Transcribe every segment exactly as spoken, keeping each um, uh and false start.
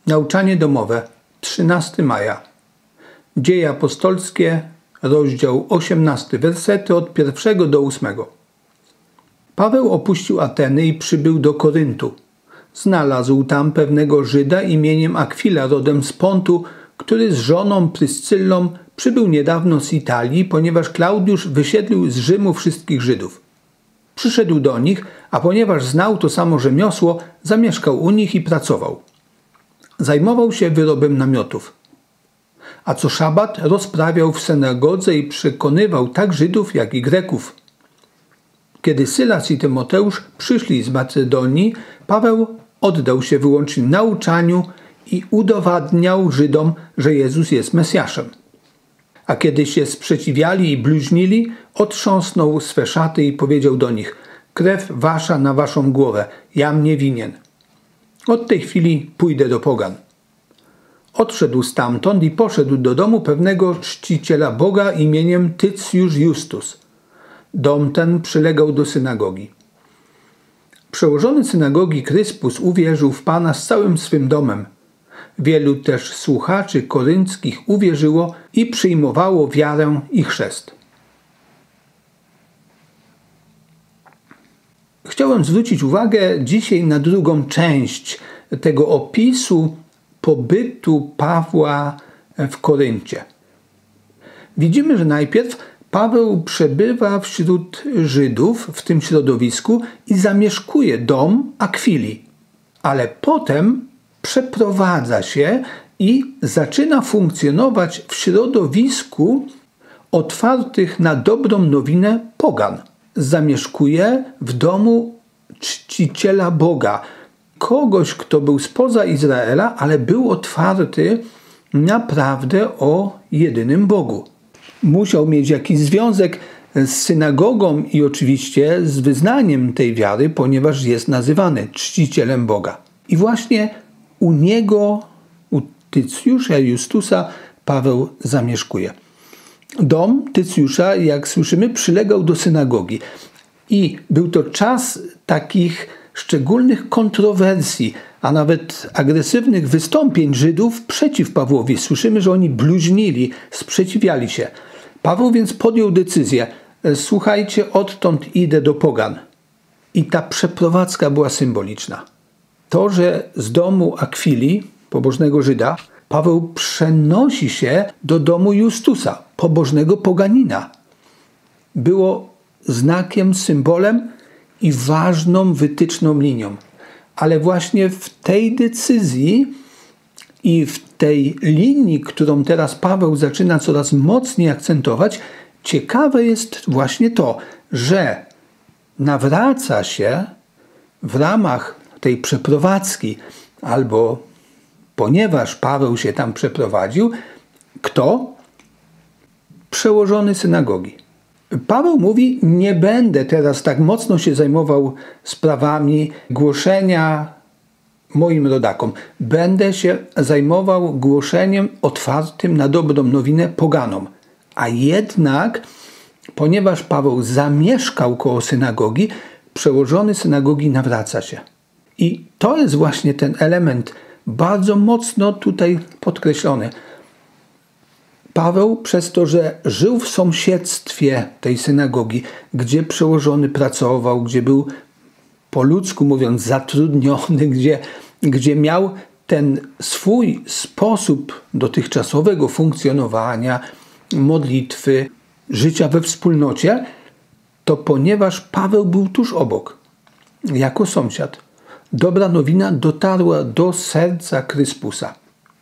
Nauczanie domowe, trzynastego maja. Dzieje apostolskie, rozdział osiemnasty, wersety od pierwszego do ósmego. Paweł opuścił Ateny i przybył do Koryntu. Znalazł tam pewnego Żyda imieniem Akwila, rodem z Pontu, który z żoną Pryscyllą przybył niedawno z Italii, ponieważ Klaudiusz wysiedlił z Rzymu wszystkich Żydów. Przyszedł do nich, a ponieważ znał to samo rzemiosło, zamieszkał u nich i pracował. Zajmował się wyrobem namiotów. A co szabat rozprawiał w synagodze i przekonywał tak Żydów, jak i Greków. Kiedy Sylas i Tymoteusz przyszli z Macedonii, Paweł oddał się wyłącznie nauczaniu i udowadniał Żydom, że Jezus jest Mesjaszem. A kiedy się sprzeciwiali i bluźnili, otrząsnął swe szaty i powiedział do nich: krew wasza na waszą głowę, jam nie winien. Od tej chwili pójdę do pogan. Odszedł stamtąd i poszedł do domu pewnego czciciela Boga imieniem Tycjusz Justus. Dom ten przylegał do synagogi. Przełożony synagogi Kryspus uwierzył w Pana z całym swym domem. Wielu też słuchaczy korynckich uwierzyło i przyjmowało wiarę i chrzest. Chciałem zwrócić uwagę dzisiaj na drugą część tego opisu pobytu Pawła w Koryncie. Widzimy, że najpierw Paweł przebywa wśród Żydów w tym środowisku i zamieszkuje dom Akwili, ale potem przeprowadza się i zaczyna funkcjonować w środowisku otwartych na dobrą nowinę pogan. Zamieszkuje w domu czciciela Boga, kogoś, kto był spoza Izraela, ale był otwarty na prawdę o jedynym Bogu. Musiał mieć jakiś związek z synagogą i oczywiście z wyznaniem tej wiary, ponieważ jest nazywany czcicielem Boga. I właśnie u niego, u Tycjusza Justusa, Paweł zamieszkuje. Dom Tycjusza, jak słyszymy, przylegał do synagogi. I był to czas takich szczególnych kontrowersji, a nawet agresywnych wystąpień Żydów przeciw Pawłowi. Słyszymy, że oni bluźnili, sprzeciwiali się. Paweł więc podjął decyzję: słuchajcie, odtąd idę do pogan. I ta przeprowadzka była symboliczna. To, że z domu Akwili, pobożnego Żyda, Paweł przenosi się do domu Justusa, pobożnego poganina, było znakiem, symbolem i ważną wytyczną linią. Ale właśnie w tej decyzji i w tej linii, którą teraz Paweł zaczyna coraz mocniej akcentować, ciekawe jest właśnie to, że nawraca się w ramach tej przeprowadzki, albo ponieważ Paweł się tam przeprowadził, kto? Przełożony synagogi. Paweł mówi: nie będę teraz tak mocno się zajmował sprawami głoszenia moim rodakom. Będę się zajmował głoszeniem otwartym na dobrą nowinę poganom. A jednak, ponieważ Paweł zamieszkał koło synagogi, przełożony synagogi nawraca się. I to jest właśnie ten element bardzo mocno tutaj podkreślony. Paweł, przez to, że żył w sąsiedztwie tej synagogi, gdzie przełożony pracował, gdzie był, po ludzku mówiąc, zatrudniony, gdzie, gdzie miał ten swój sposób dotychczasowego funkcjonowania, modlitwy, życia we wspólnocie, to ponieważ Paweł był tuż obok, jako sąsiad, dobra nowina dotarła do serca Kryspusa.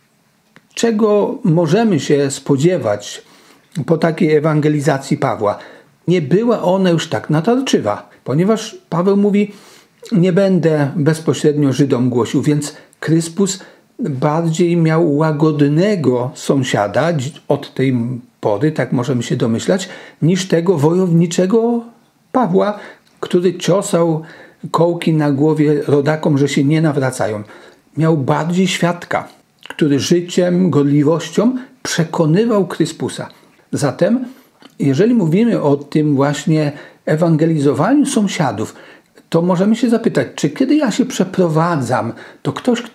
Czego możemy się spodziewać po takiej ewangelizacji Pawła? Nie była ona już tak natarczywa, ponieważ Paweł mówi: nie będę bezpośrednio Żydom głosił, więc Kryspus bardziej miał łagodnego sąsiada od tej pory, tak możemy się domyślać, niż tego wojowniczego Pawła, który ciosał kołki na głowie rodakom, że się nie nawracają. Miał bardziej świadka, który życiem, gorliwością przekonywał Kryspusa. Zatem, jeżeli mówimy o tym właśnie ewangelizowaniu sąsiadów, to możemy się zapytać, czy kiedy ja się przeprowadzam, to ktoś, kto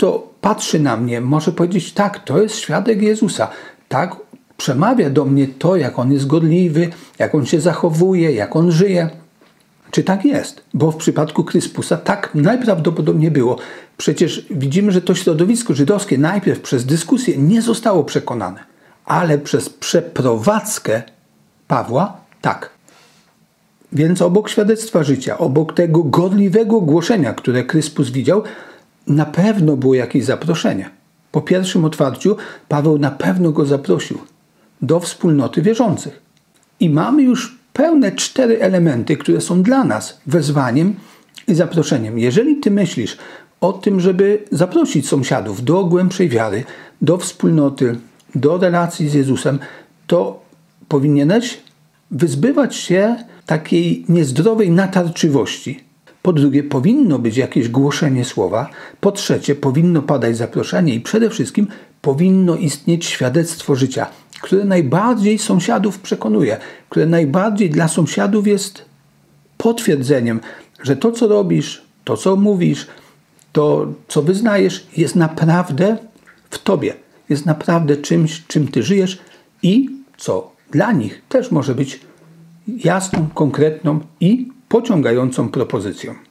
patrzy na mnie, może powiedzieć, tak, to jest świadek Jezusa, tak, przemawia do mnie to, jak On jest godliwy, jak On się zachowuje, jak On żyje. Czy tak jest? Bo w przypadku Kryspusa tak najprawdopodobniej było. Przecież widzimy, że to środowisko żydowskie najpierw przez dyskusję nie zostało przekonane, ale przez przeprowadzkę Pawła tak. Więc obok świadectwa życia, obok tego gorliwego głoszenia, które Kryspus widział, na pewno było jakieś zaproszenie. Po pierwszym otwarciu Paweł na pewno go zaprosił do wspólnoty wierzących. I mamy już pełne cztery elementy, które są dla nas wezwaniem i zaproszeniem. Jeżeli ty myślisz o tym, żeby zaprosić sąsiadów do głębszej wiary, do wspólnoty, do relacji z Jezusem, to powinieneś wyzbywać się takiej niezdrowej natarczywości. Po drugie, powinno być jakieś głoszenie słowa. Po trzecie, powinno padać zaproszenie i przede wszystkim powinno istnieć świadectwo życia, które najbardziej sąsiadów przekonuje, które najbardziej dla sąsiadów jest potwierdzeniem, że to, co robisz, to, co mówisz, to, co wyznajesz, jest naprawdę w tobie. Jest naprawdę czymś, czym ty żyjesz i co dla nich też może być jasną, konkretną i pociągającą propozycją.